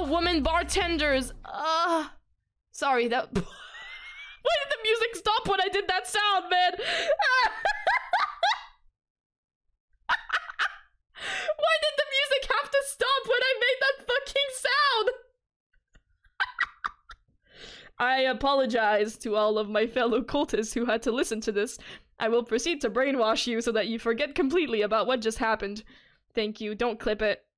about women bartenders. Sorry, that... Why did the music stop when I did that sound, man? Why did the music have to stop when I made that fucking sound? I apologize to all of my fellow cultists who had to listen to this. I will proceed to brainwash you so that you forget completely about what just happened. Thank you. Don't clip it.